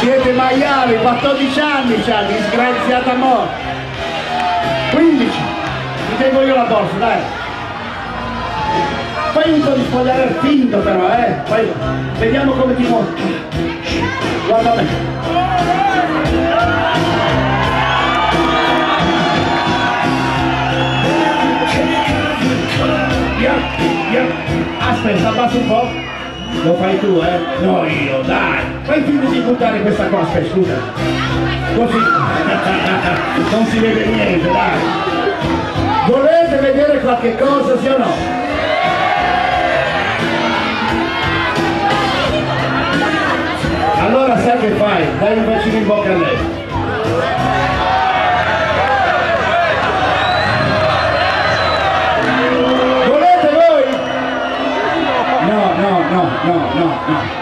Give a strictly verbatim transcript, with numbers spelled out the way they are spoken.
Siete maiali, quattordici anni c'ha, disgraziata morte. quindici. Ti tengo io la borsa, dai. Fai un po' di spogliare finto però, eh. Poi vediamo come ti muovi. Guarda me. Yeah, yeah. Aspetta, abbassa un po'. Lo fai tu, eh? No, io, dai. Fai finta di buttare questa cosa, aspetta, scusa. Così. Non si vede niente, dai. Volete vedere qualche cosa, sì o no? Allora sai che fai? Dai un bacino in bocca a lei. Volete voi? No, no, no, no, no, no.